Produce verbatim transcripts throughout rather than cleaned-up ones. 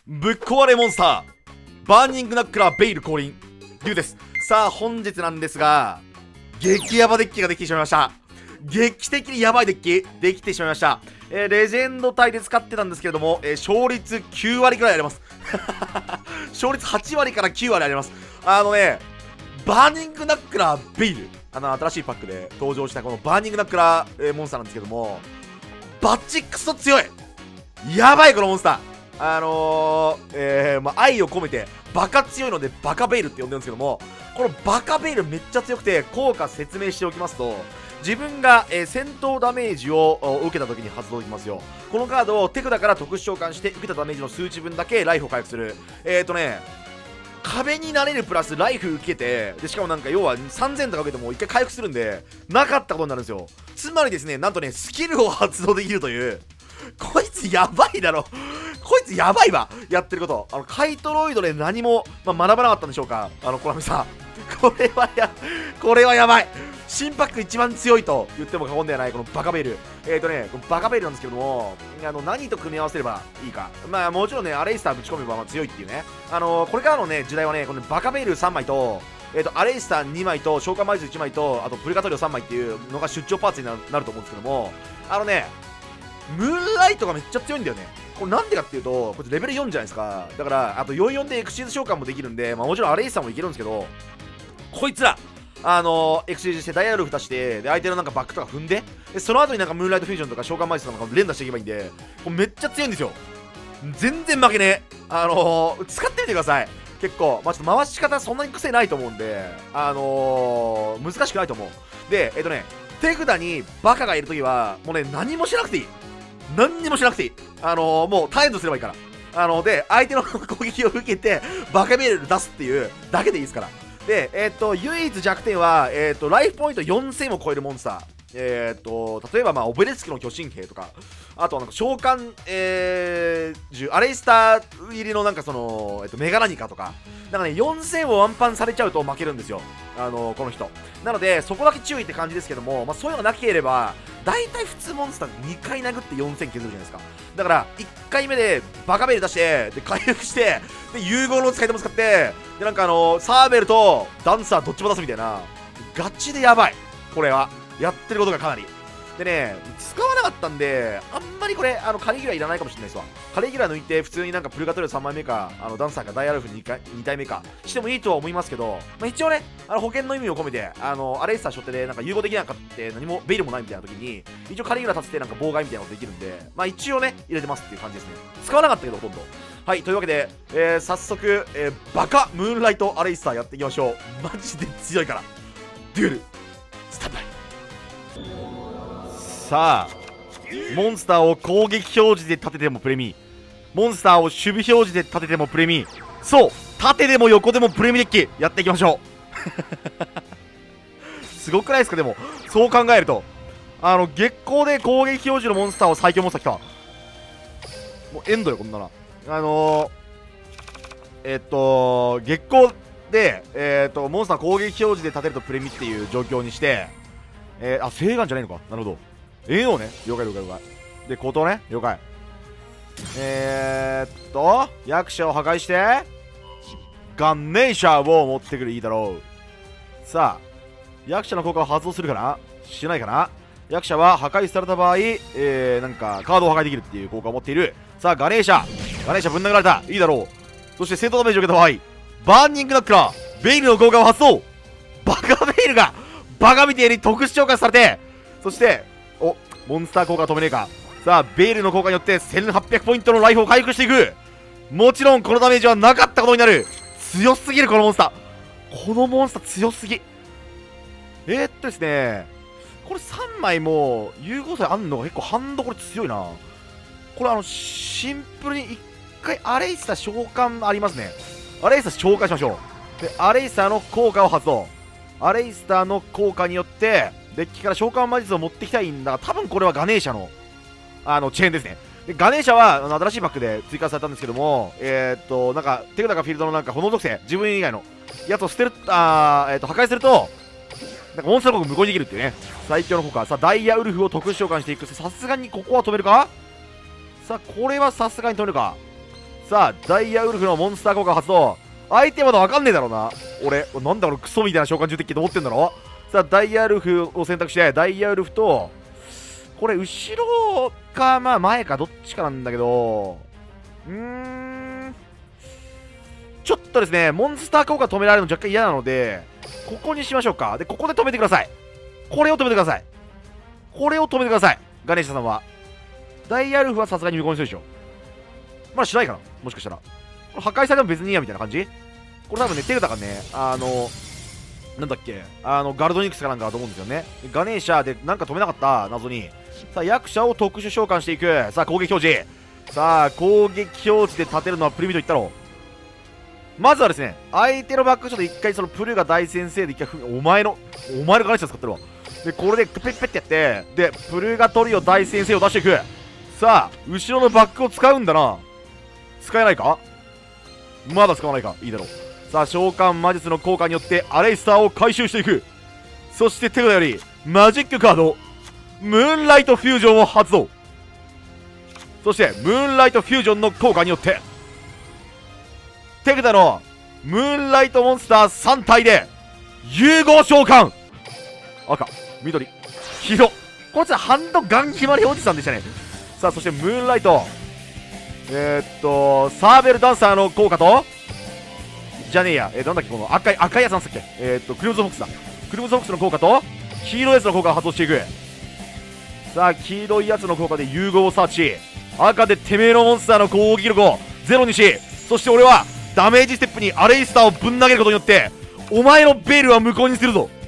ぶっ壊れモンスターバーニングナックラーベイル降臨リュウです。さあ本日なんですが、激ヤバデッキができてしまいました。劇的にヤバいデッキできてしまいました。えー、レジェンド隊で使ってたんですけれども、えー、勝率きゅうわりくらいあります勝率はちわりからきゅうわりあります。あのね、バーニングナックラーベイル、あの新しいパックで登場したこのバーニングナックラー、えー、モンスターなんですけども、バッチクソ強い、やばいこのモンスター。あのー、えー、まあ、愛を込めてバカ強いのでバカベイルって呼んでるんですけども、このバカベイルめっちゃ強くて、効果説明しておきますと、自分が、えー、戦闘ダメージを受けた時に発動できますよ。このカードを手札から特殊召喚して受けたダメージの数値分だけライフを回復する。えーとね壁になれるプラスライフ受けて、でしかもなんか要はさんぜんとか受けてもいっかい回復するんで、なかったことになるんですよ。つまりですね、なんとねスキルを発動できるという、こいつやばいだろこいつやばいわ、やってること。あのカイトロイドで何も、まあ、学ばなかったんでしょうか、あのコナミさん。これはやこれはやばい。新パック一番強いと言っても過言ではないこのバカベイル。えーとねこのバカベイルなんですけども、あの何と組み合わせればいいか、まあもちろんねアレイスターぶち込めばまあ強いっていうね、あのー、これからのね時代はねこのバカベイルさんまいと、えーとアレイスターにまいと召喚マイズいちまいと、あとプルガトリオさんまいっていうのが出張パーツになる、なると思うんですけども、あのねムーンライトがめっちゃ強いんだよね。これなんでかっていうと、これレベルよんじゃないですか。だからあとよんじゅうよんでエクシーズ召喚もできるんで、まあもちろんアレイスターもいけるんですけど、こいつらあのー、エクシージしてダイヤルフ出して、で相手のなんかバックとか踏んで、でその後になんかムーンライトフュージョンとか召喚マイスとか連打していけばいいんで、これめっちゃ強いんですよ。全然負けねえ。あのー、使ってみてください。結構、まあ、ちょっと回し方そんなに癖ないと思うんで、あのー、難しくないと思う。で、えっとね、手札にバカがいるときは、もうね、何もしなくていい。何にもしなくていい。あのー、もうターンとすればいいから。あのー、で、相手の攻撃を受けて、バカメール出すっていうだけでいいですから。で、えっと、唯一弱点は、えっと、ライフポイントよんせんを超えるモンスター。えっと、例えば、まあ、オベレスクの巨神兵とか、あとはなんか召喚、えー、銃、アレイスター入りのなんかその、えっと、メガラニカとか、なんかね、よんせんをワンパンされちゃうと負けるんですよ。あのー、この人。なので、そこだけ注意って感じですけども、まあ、そういうのがなければ、大体普通モンスターにかい殴ってよんせん削るじゃないですか。だから、いっかいめでバカベル出して、で、回復して、で、融合の使い手も使って、で、なんかあのー、サーベルとダンサーどっちも出すみたいな、ガチでやばい。これは。やってることがかなり。でね、使わなかったんで、あんまりこれ、あの、カリギュラいらないかもしれないですわ。カリギュラ抜いて、普通になんかプルガトリオさんまいめか、あの、ダンサーかダイアルフ 2, 回に体目か、してもいいとは思いますけど、まあ、一応ね、あの、保険の意味を込めて、あの、アレイスター背負ってで、なんか融合できなかった、何も、ベイルもないみたいな時に、一応カリギュラ立てて、なんか妨害みたいなことできるんで、まあ一応ね、入れてますっていう感じですね。使わなかったけど、ほとんど。はい、というわけで、えー、早速、えー、バカムーンライトアレイスターやっていきましょう。マジで強いから。デュエル、スタンバイ。さあ、モンスターを攻撃表示で立ててもプレミ、モンスターを守備表示で立ててもプレミ、そう、縦でも横でもプレミデッキやっていきましょうすごくないですか。でもそう考えると、あの月光で攻撃表示のモンスターを最強モンスター来た。もうエンドよこんなの。あのー、えっと月光で、えー、っとモンスター攻撃表示で立てるとプレミっていう状況にして、えー、あ、聖眼じゃないのか。なるほど。円をね、了解了解了解。で、孤島ね、了解。えーっと、役者を破壊して、ガンネーシャーを持ってくる。いいだろう。さあ、役者の効果を発動するかな、しないかな。役者は破壊された場合、えー、なんか、カードを破壊できるっていう効果を持っている。さあ、ガネーシャ。ガネーシャぶん殴られた。いいだろう。そして、戦闘ダメージを受けた場合、バーニングナックラー、ベイルの効果を発動。バカベイルが、バカみてえに特殊召喚されて、そして、お、モンスター効果止めねえか。さあ、ベイルの効果によってせんはっぴゃくポイントのライフを回復していく。もちろんこのダメージはなかったことになる。強すぎる、このモンスター。このモンスター強すぎ。えー、っとですね、これさんまいも融合性あんのが結構ハンドこれ強いな。これあの、シンプルにいっかいアレイスター召喚ありますね。アレイスター召喚しましょう。で、アレイスターの効果を発動。アレイスターの効果によって、デッキから召喚魔術を持ってきたいんだが、多分これはガネーシャのあのチェーンですね。でガネーシャはあの新しいパックで追加されたんですけども、えー、っとなんか手札かフィールドのなんか炎属性、自分以外のやつを捨てる、あー、えー、っと破壊するとなんかモンスター効果無効にできるっていうね、最強の効果。さあダイヤウルフを特殊召喚していく。さすがにここは止めるか。さあこれはさすがに止めるか。 さあダイヤウルフのモンスター効果発動。相手まだ分かんねえだろうな俺。なんだこのクソみたいな召喚獣敵って思ってんだろ。さあダイヤウルフを選択して、ダイヤウルフとこれ後ろかまあ前かどっちかなんだけど、うーんちょっとですねモンスター効果止められるの若干嫌なので、ここにしましょうか。でここで止めてください。これを止めてください。これを止めてください。ガネーシャさんはダイヤルフはさすがに無効にするでしょ。まだしないかな、もしかしたら。これ破壊されても別にいいやみたいな感じ。これ多分ね手札がねあのなんだっけあのガルドニクスかなんかだと思うんですよね。ガネーシャでなんか止めなかった謎に。さあ役者を特殊召喚していく。さあ攻撃表示。さあ攻撃表示で立てるのはプリミと言ったろう。まずはですね相手のバックショットで一回そのプルが大先生で一回お前のお前のガネーシャ使ってるわ。でこれでペッペッてやって、でプルガトリオ大先生を出していく。さあ後ろのバックを使うんだな。使えないか、まだ使わないか、いいだろう。さあ召喚魔術の効果によってアレイスターを回収していく。そして手札よりマジックカードムーンライトフュージョンを発動。そしてムーンライトフュージョンの効果によって手札のムーンライトモンスターさん体で融合召喚。赤緑黄色、こいつはハンドガン決まりおじさんでしたね。さあそしてムーンライトえー、っとサーベルダンサーの効果とじゃねえや、えー、なんだっけこの赤い赤いやつなんすっけ、えー、っとクリムゾンフォックスだ。クリムゾンフォックスの効果と黄色いやつの効果を発動していく。さあ黄色いやつの効果で融合サーチ。赤でてめえのモンスターの攻撃力をゼロにし、そして俺はダメージステップにアレイスターをぶん投げることによってお前のベールは無効にするぞ。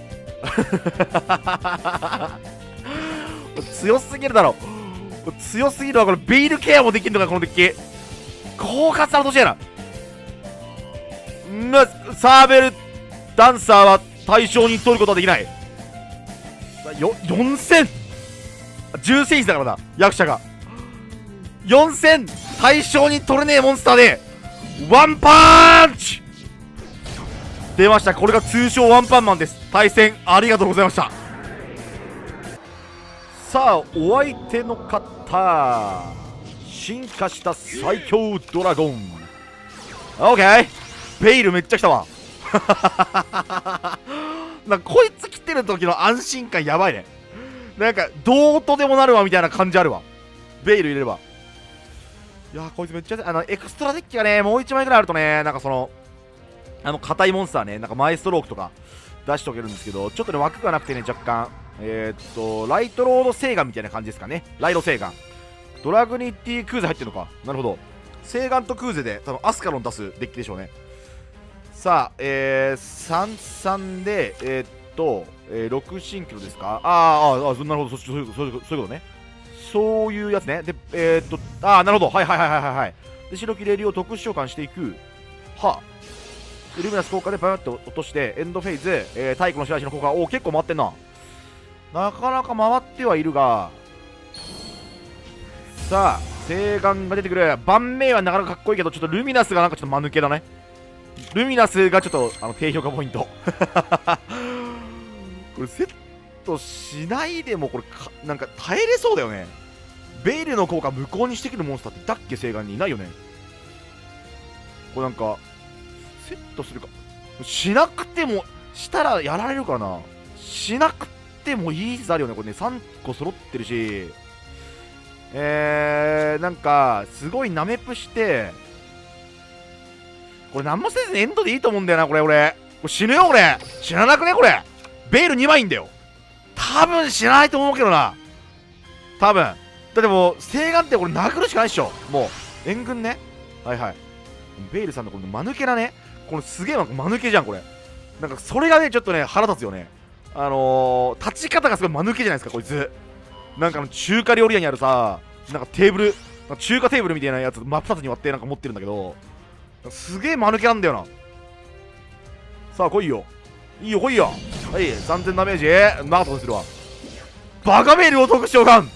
強すぎるだろ、強すぎるわ。これベイルケアもできるのかこのデッキ。狡猾な落としやな。まサーベルダンサーは対象に取ることはできない。よよんせんじゅうせんいだからな役者が。よんせん対象に取れねえモンスターでワンパンチ出ました。これが通称ワンパンマンです。対戦ありがとうございました。さあお相手の方、進化した最強ドラゴン。オッケー、ベイルめっちゃ来たわ。なんかこいつ来てる時の安心感やばいね。なんかどうとでもなるわみたいな感じあるわ、ベイル入れれば。いやーこいつめっちゃあのエクストラデッキがねもういちまいぐらいあるとね、なんかそのあの硬いモンスターね、なんかマイストロークとか出しておけるんですけど、ちょっとね枠がなくてね若干えー、っとライトロードセイガンみたいな感じですかね。ライドセイガン、ドラグニティクーゼ入ってるのか。なるほど、セイガンとクーゼで多分アスカロン出すデッキでしょうね。さあえー、さんさんでえー、っと、えー、ろく進キロですか。あーあーあーなるほど、そそういうそういうことね。そういうやつね。でえー、っとああなるほど、はいはいはいはいはい。で白キレリを特殊召喚していく。はあルミナス効果でバーッと落としてエンドフェイズ、えー、太古の白石の効果。おお結構回ってんな。なかなか回ってはいるが、さあ聖眼が出てくる。盤面はなかなかかっこいいけど、ちょっとルミナスがなんかちょっと間抜けだね。ルミナスがちょっとあの低評価ポイント。これセットしないでもこれかなんか耐えれそうだよね。ベイルの効果無効にしてくるモンスターっていたっけ、聖眼にいないよね。これなんかセットするかしなくてもしたらやられるかな。しなくてもいい説あるよねこれね。さんこ揃ってるし、えー、なんかすごいナメプしてこれ何もせずにエンドでいいと思うんだよな。これ俺これ死ぬよ。俺死ななくねこれ。ベールにまいんだよ。多分死なないと思うけどな。多分だってもう聖眼ってこれ殴るしかないっしょ。もう援軍ね。はいはい、ベイルさんのこの間抜けだね。このすげえ間抜けじゃんこれ。なんかそれがねちょっとね腹立つよね。あのー、立ち方がすごい間抜けじゃないですかこいつ。なんかあの中華料理屋にあるさ、なんかテーブル中華テーブルみたいなやつ真っ二つに割ってなんか持ってるんだけど、すげえ間抜けなんだよな。さあ来いよ、いいよ来いよ。はい、さんぜんダメージなかったことするわ。バカメールを特殊召喚。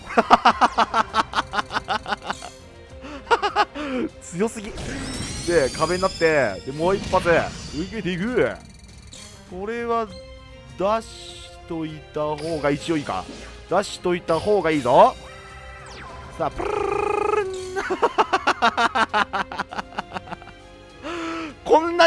強すぎで壁になって、でもう一発受けていく。これは出しといた方が一応いいか。出しといた方がいいぞ。さあプルルルルン。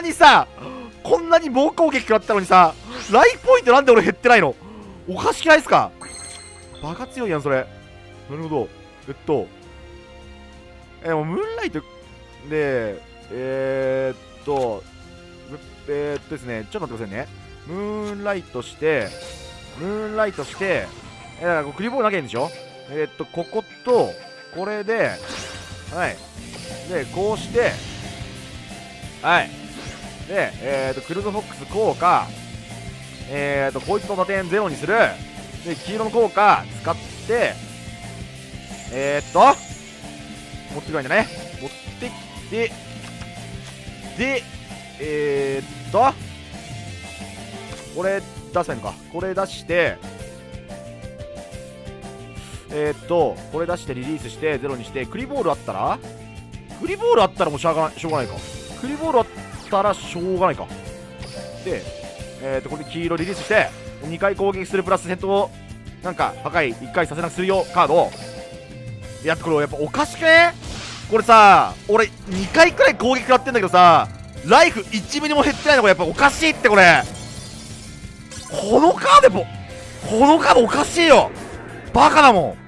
にさ、こんなに猛攻撃食らったのにさ、ライフポイントなんで俺減ってないの？おかしくないっすか？バカ強いやん、それ。なるほど。えっと、えー、もうムーンライトで、えー、っと、えー、っとですね、ちょっと待ってくださいね。ムーンライトして、ムーンライトして、えー、だからクリボール投げるんでしょ？えー、っと、ここと、これで、はい。で、こうして、はい。で、えー、っと、クルーズフォックス効果、えー、っと、こいつの打点ゼロにする。で、黄色の効果使って、えー、っと、持ってくるんじゃね？持ってきて、で、えー、っと、これ出せばいいのか。これ出して、えー、っと、これ出してリリースしてゼロにして、クリボールあったらクリボールあったらもうしょうがない、しょうがないか。クリボールあったらしょうがないか。で、えー、っと、これで黄色リリースして、にかい攻撃するプラス戦闘、なんか破壊いっかいさせなくするよカードを。いや、これやっぱおかしくね？これさ、俺にかいくらい攻撃食らってんだけどさ、ライフいちミリも減ってないのがやっぱおかしいって。これこのカードもこのカードおかしいよ。バカだもん。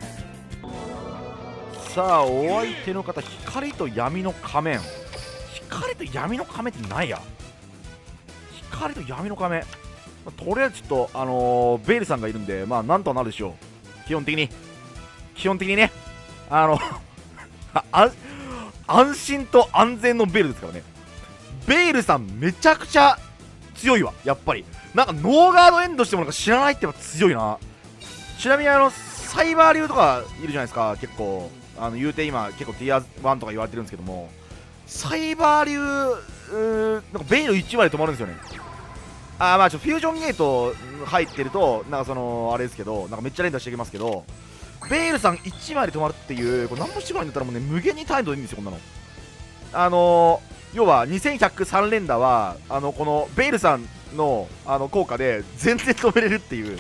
さあ、お相手の方、光と闇の仮面。光と闇の仮面って何や？光と闇の仮面、まあ、とりあえずちょっとあのー、ベイルさんがいるんで、まあなんとはなるでしょう。基本的に基本的にね、あのあ安心と安全のベイルですからね。ベイルさんめちゃくちゃ強いわ、やっぱり。なんかノーガードエンドしてもなんか知らないってやっぱ強いな。ちなみにあのサイバー流とかいるじゃないですか。結構あの言うて今結構 ティアワンとか言われてるんですけども、サイバー流なんかベイルいちまで止まるんですよね。あー、まあちょっとフュージョンゲート入ってるとなんかそのあれですけど、なんかめっちゃ連打してきますけど、ベイルさんいちまいで止まるっていう、これ何もしてこないんだったらもうね無限に単位でいいんですよ、こんなの。あのー、要はにせんひゃくさん連打はあのこのベイルさんのあの効果で全然止めれるっていう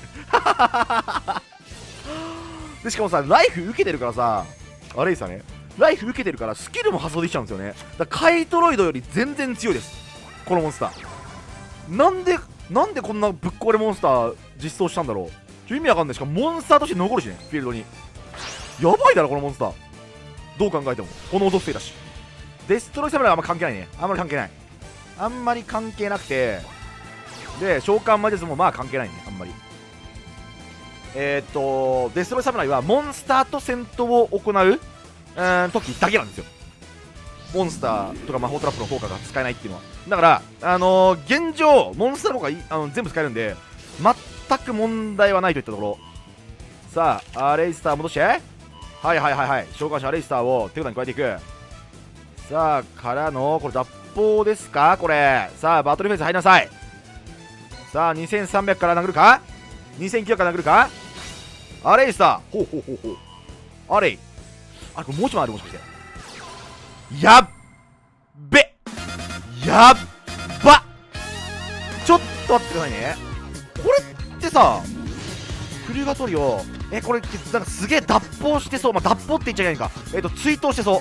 でしかもさ、ライフ受けてるからさ、あれですよね、ライフ受けてるからスキルも発動できちゃうんですよね。だからカイトロイドより全然強いです、このモンスター。なんでなんでこんなぶっ壊れモンスター実装したんだろう。ちょ意味わかんない。しかもモンスターとして残るしね、フィールドに。やばいだろこのモンスター、どう考えても。この音ステイだし、デストロイサムライはあんま関係ないね。あんまり関係ない、あんまり関係なくて、で召喚魔術もまあ関係ないね、あんまり。えー、っとデストロイサムライはモンスターと戦闘を行ううーん時だけなんですよ。モンスターとか魔法トラップの効果が使えないっていうのは。だからあのー、現状モンスターの効果いあの全部使えるんで全く問題はないといったところ。さあアレイスター戻して、はいはいはいはい、召喚者アレイスターを手札に加えていく。さあからのこれ脱法ですか、これ。さあバトルフェイス入りなさい。さあにせんさんびゃくから殴るか、にせんきゅうひゃくから殴るか、アレイスター。ほうほうほうほう、アレイ、あれこれもうちょいある、もしかして。やっべ、やっば、ちょっと待ってくださいね。これってさ、フルガトリオ、えこれなんかすげえ脱法してそう。まあ脱法って言っちゃいけないんか。えっと追悼してそう。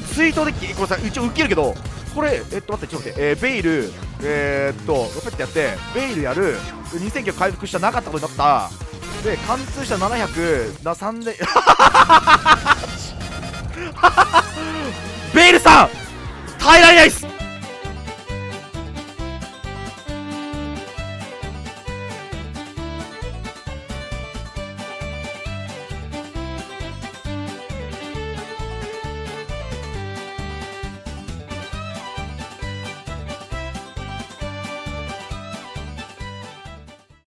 追悼デッキこれさ一応受けるけど、これえっと待ってちょっと待って、えー、ベイルえー、っとロペットやってベイルやる、にせんきゅうひゃく回復したなかったことになった。で貫通したななひゃくなさんでんベイルさん耐えられないっす。